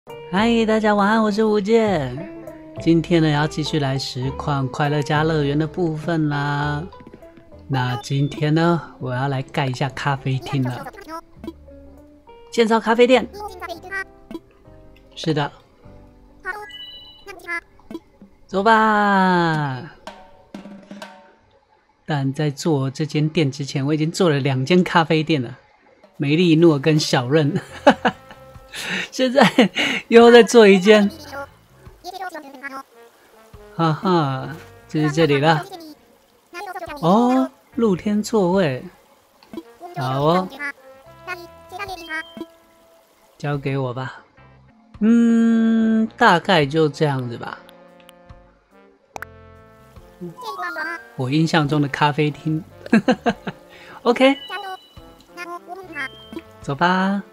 嗨，大家晚安，我是吴健。今天呢，要继续来实况快乐家乐园的部分啦。那今天呢，我要来盖一下咖啡厅了。建造咖啡店。是的。走吧。但在做这间店之前，我已经做了2间咖啡店了，梅丽诺跟小润。现在又在做一间，哈哈，就是这里了。哦，露天座位，好哦，交给我吧。大概就这样子吧。我印象中的咖啡厅，OK， 走吧。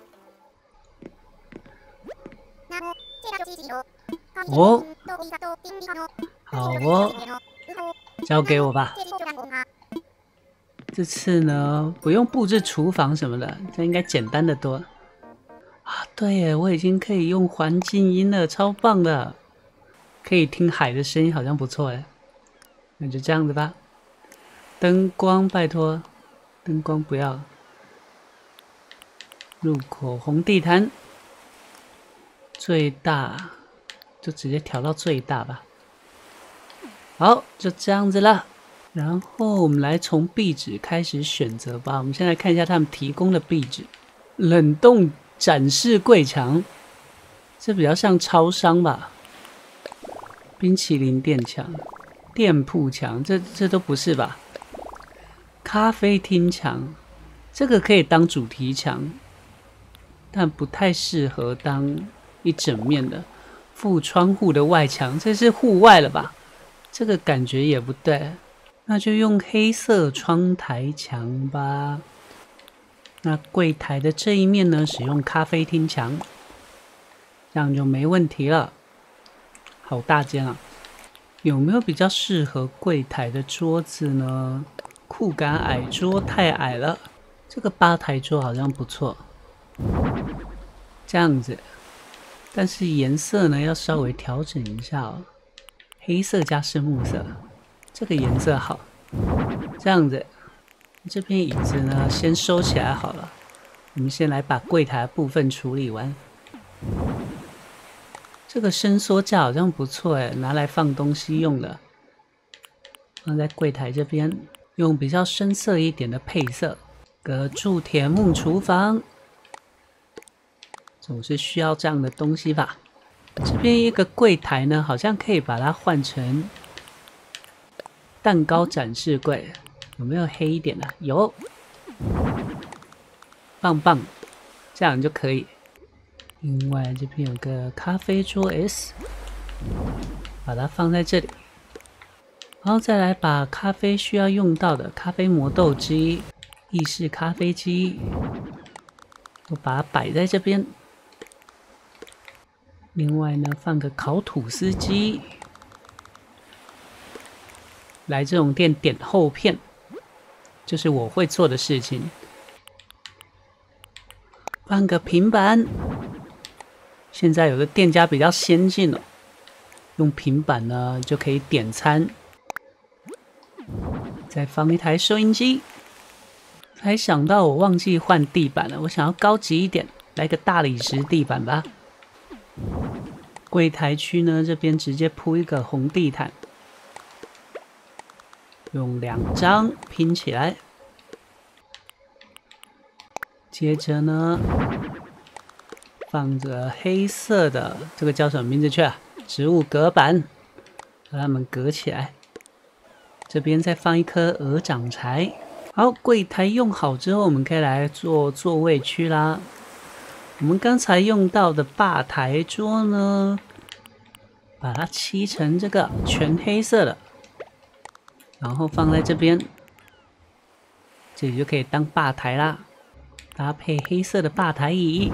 哦，好哦，交给我吧。这次呢，不用布置厨房什么的，这应该简单的多。啊，对耶，我已经可以用环境音了，超棒的，可以听海的声音，好像不错哎。那就这样子吧。灯光拜托，灯光不要。入口红地毯，最大就直接调到最大吧。好，就这样子了。然后我们来从壁纸开始选择吧。我们先来看一下他们提供的壁纸。冷冻展示柜墙，这比较像超商吧。冰淇淋店墙。店铺墙，这都不是吧？咖啡厅墙，这个可以当主题墙，但不太适合当一整面的。附窗户的外墙，这是户外了吧？这个感觉也不对，那就用黑色窗台墙吧。那柜台的这一面呢，使用咖啡厅墙，这样就没问题了。好大间啊！有没有比较适合柜台的桌子呢？酷感矮桌太矮了，这个吧台桌好像不错。这样子，但是颜色呢要稍微调整一下哦。黑色加深木色，这个颜色好。这样子，这边椅子呢先收起来好了。我们先来把柜台的部分处理完。这个伸缩架好像不错哎，拿来放东西用的。放在柜台这边，用比较深色一点的配色。个铸铁木厨房，总是需要这样的东西吧。这边一个柜台呢，好像可以把它换成蛋糕展示柜。有没有黑一点的？有，棒棒，这样就可以。另外这边有个咖啡桌 S， 把它放在这里，然后再来把咖啡需要用到的咖啡磨豆机、意式咖啡机，我把它摆在这边。另外呢，放个烤吐司机。来这种店点厚片，就是我会做的事情。放个平板。现在有的店家比较先进了，用平板呢就可以点餐。再放一台收音机。才想到我忘记换地板了，我想要高级一点，来个大理石地板吧。柜台区呢，这边直接铺一个红地毯，用2张拼起来。接着呢，放着黑色的，这个叫什么名字去啊？植物隔板，把它们隔起来。这边再放一颗鹅掌柴。好，柜台用好之后，我们可以来做座位区啦。我们刚才用到的吧台桌呢，把它漆成这个全黑色的，然后放在这边，这里就可以当吧台啦。搭配黑色的吧台椅。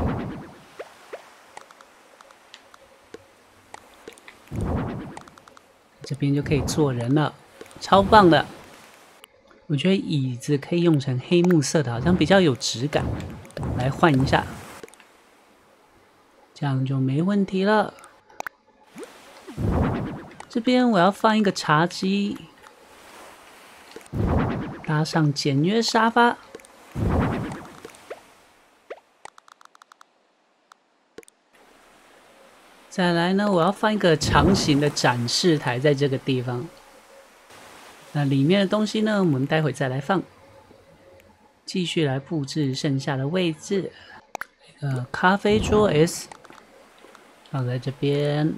这边就可以坐人了，超棒的！我觉得椅子可以用成黑木色的，好像比较有质感。来换一下， 这样就没问题了。这边我要放一个茶几，搭上简约沙发。再来呢，我要放一个长形的展示台在这个地方。那里面的东西呢，我们待会再来放。继续来布置剩下的位置。咖啡桌 S 放在这边，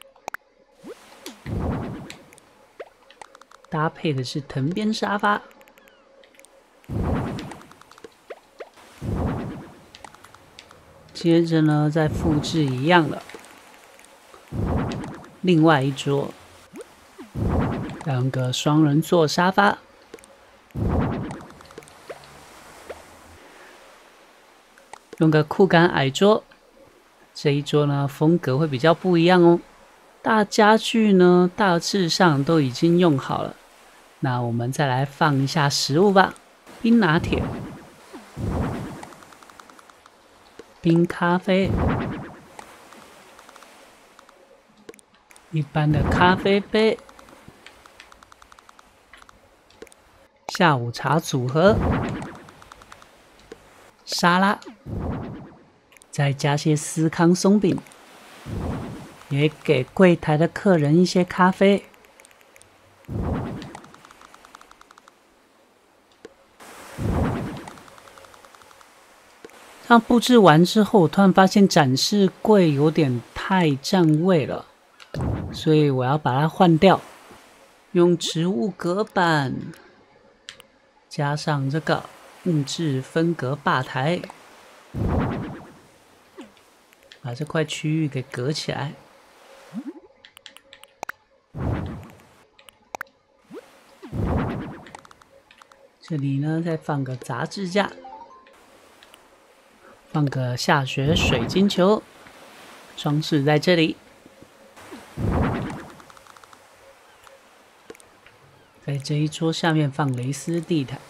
搭配的是藤编沙发。接着呢，再复制一样的。另外一桌，两个双人座沙发，用个酷感矮桌。这一桌呢，风格会比较不一样哦。大家具呢，大致上都已经用好了。那我们再来放一下食物吧。冰拿铁、冰咖啡。一般的咖啡杯，下午茶组合，沙拉，再加些司康松饼，也给柜台的客人一些咖啡。这样布置完之后，我突然发现展示柜有点太占位了。所以我要把它换掉，用植物隔板，加上这个木质分隔吧台，把这块区域给隔起来。这里呢，再放个杂志架，放个下雪水晶球，装饰在这里。在这一桌下面放蕾丝地毯，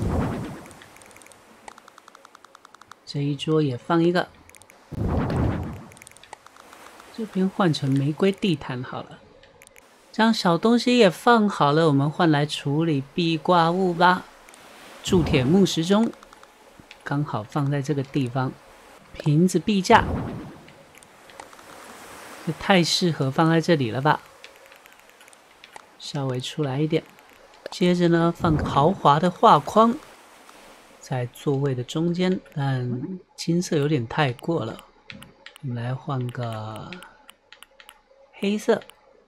这一桌也放一个，这边换成玫瑰地毯好了。这样小东西也放好了，我们换来处理壁挂物吧。铸铁木时钟刚好放在这个地方，瓶子壁架，这太适合放在这里了吧？稍微出来一点。接着呢，放豪华的画框在座位的中间，但金色有点太过了，我们来换个黑色，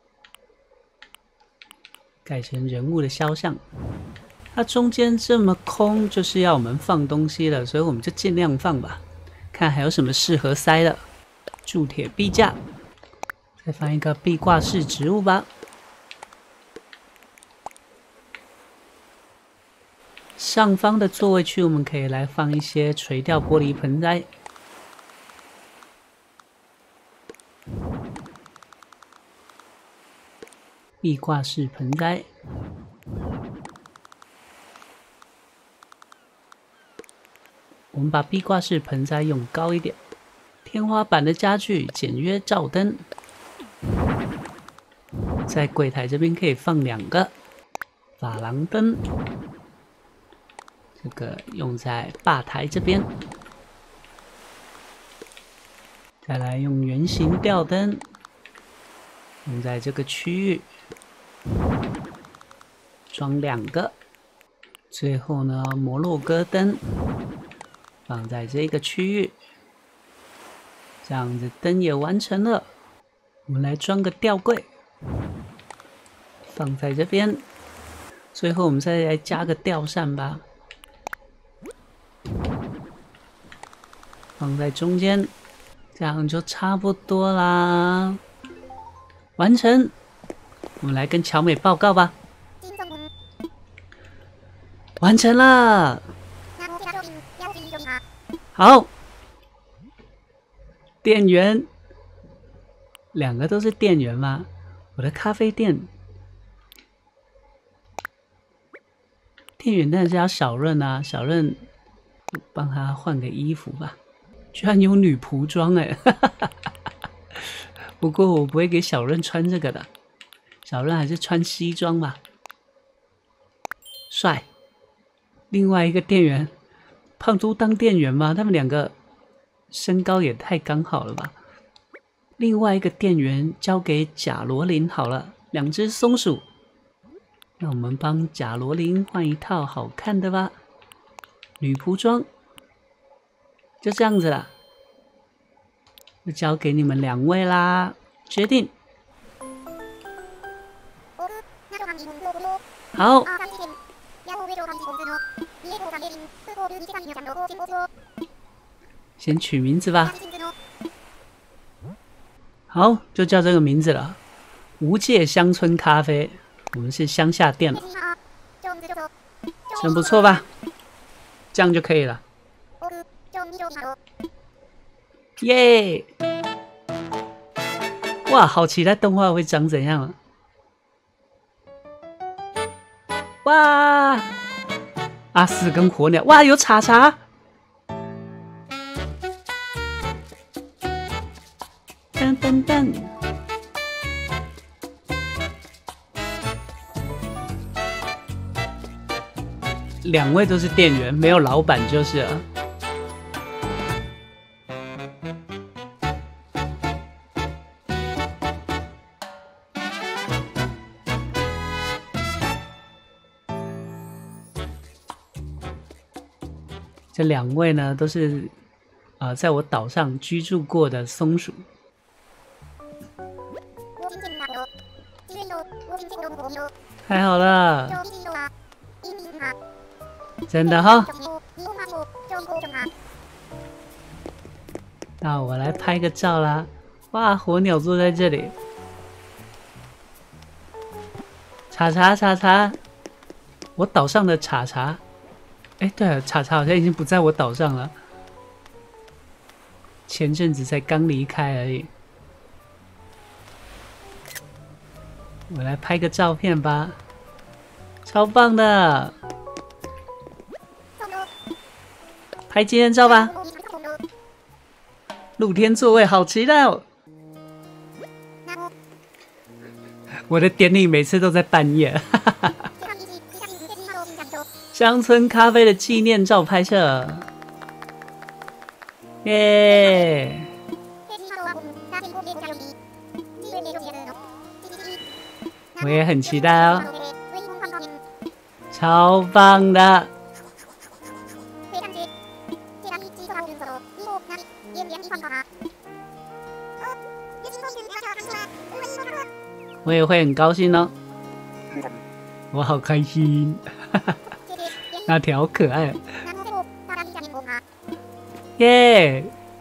改成人物的肖像。它中间这么空，就是要我们放东西了，所以我们就尽量放吧，看还有什么适合塞的。铸铁壁架，再放一个壁挂式植物吧。上方的座位区，我们可以来放一些垂钓玻璃盆栽，壁挂式盆栽。我们把壁挂式盆栽用高一点。天花板的家具简约照灯，在柜台这边可以放2个珐琅灯。这个用在吧台这边，再来用圆形吊灯用在这个区域，装2个。最后呢，摩洛哥灯放在这个区域，这样子灯也完成了。我们来装个吊柜，放在这边。最后我们再来加个吊扇吧。放在中间，这样就差不多啦。完成，我们来跟乔美报告吧。完成了。好，店员，2个都是店员吗？我的咖啡店，店员当然是要小润啊，小润帮他换个衣服吧。 居然有女仆装哎！不过我不会给小润穿这个的，小润还是穿西装吧，帅。另外一个店员，胖猪当店员吗？他们两个身高也太刚好了吧？另外一个店员交给贾罗琳好了，2只松鼠。那我们帮贾罗琳换一套好看的吧，女仆装，就这样子啦，就交给你们2位啦，决定。好，先取名字吧。好，就叫这个名字了，无界乡村咖啡。我们是乡下店了，真不错吧？这样就可以了。耶！哇，好期待动画会长怎样啊！哇，阿四跟火鸟，哇，有茶茶。噔噔噔。2位都是店员，没有老板就是了。这2位呢，都是在我岛上居住过的松鼠。太好了！真的哈，那我来拍个照啦！哇，火鸟坐在这里，茶茶茶茶，我岛上的茶茶。哎，对了，茶茶好像已经不在我岛上了，前阵子才刚离开而已。我来拍个照片吧，超棒的！拍纪念照吧！露天座位，好期待哦！我的典礼每次都在半夜。乡村咖啡的纪念照拍摄，耶！我也很期待哦，超棒的！我也会很高兴哦，我好开心，那条好可爱，耶！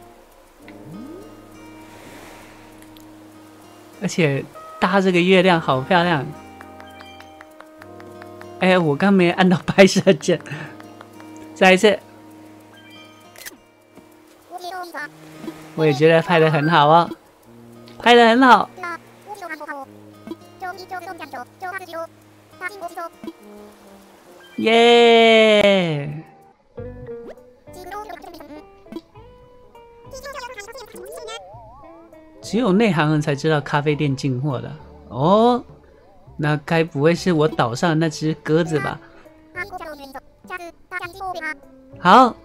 而且搭这个月亮好漂亮。哎，我刚没按到拍摄键，再一次。我也觉得拍得很好哦，拍得很好。耶！只有内行人才知道咖啡店进货的哦，那该不会是我岛上的那只鸽子吧？好。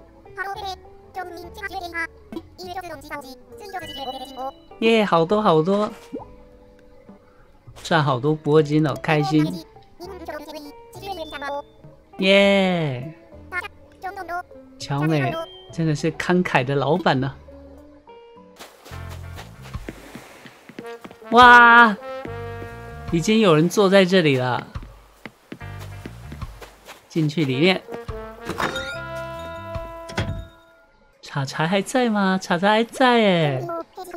耶，好多好多，赚好多铂金哦，开心！耶，乔美真的是慷慨的老板呢。哇，已经有人坐在这里了，进去里面。茶茶还在吗？茶茶还在耶！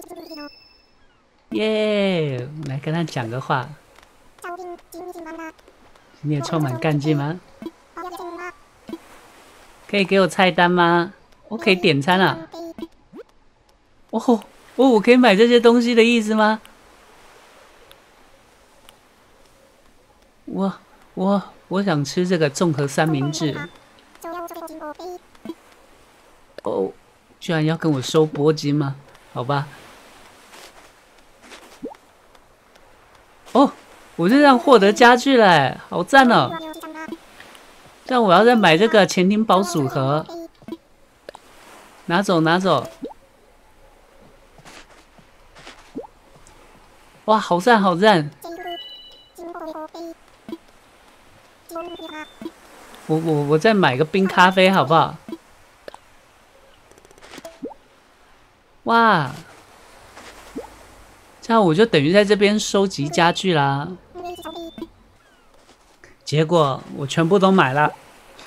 耶，我来跟他讲个话。今天充满干劲吗？可以给我菜单吗？我可以点餐啊。哦，我可以买这些东西的意思吗？我想吃这个综合三明治。哦， 居然要跟我收铂金吗？好吧。哦，我就这样获得家具了，好赞哦！这样我要再买这个潜艇堡组合，拿走拿走。哇，好赞好赞！我再买个冰咖啡好不好？哇，这样我就等于在这边收集家具啦。结果我全部都买了，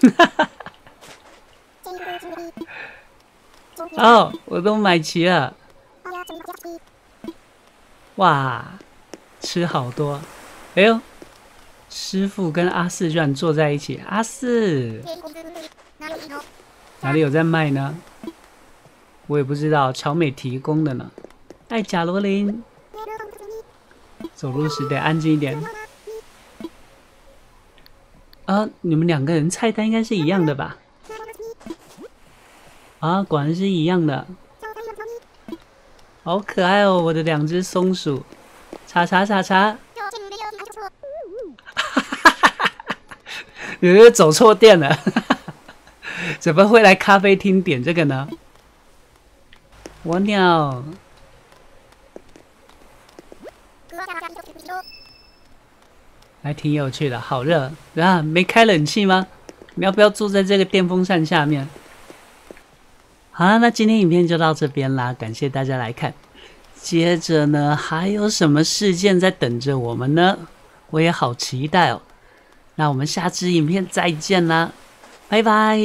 哦，我都买齐了。哇，吃好多！哎呦，师傅跟阿四居然坐在一起。阿四，哪里有在卖呢？我也不知道，乔美提供的呢。哎，贾罗琳，走路时得安静一点。啊，你们两个人菜单应该是一样的吧？啊，果然是一样的。好可爱哦，我的两只松鼠。查查查查。你是走错店了，怎么会来咖啡厅点这个呢？蜗鸟，还挺有趣的，好热啊！没开冷气吗？你要不要住在这个电风扇下面？好了，那今天影片就到这边啦，感谢大家来看。接着呢，还有什么事件在等着我们呢？我也好期待哦。那我们下支影片再见啦，拜拜。